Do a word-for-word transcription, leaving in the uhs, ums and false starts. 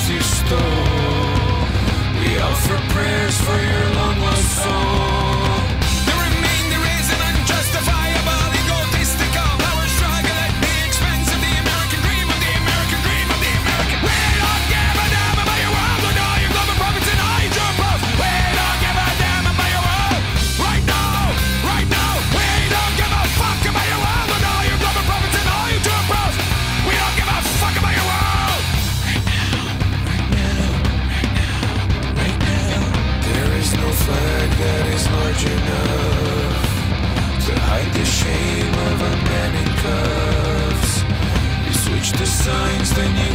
lives you stole. We offer prayers for your long lost soul. There remain, there is an unjustifiable egotistical power struggle at the expense of the American dream, of the American dream, of the American. We don't give a damn about your world with all your global profits and all your true proof. We don't give a damn about your world. Right now, right now, we don't give a fuck about your world with all your global profits and all your true proof. We don't give a fuck about your world. Right now, right now, right now, there is no flag that is large enough to hide the shame of a man in cuffs. You switch the signs, then you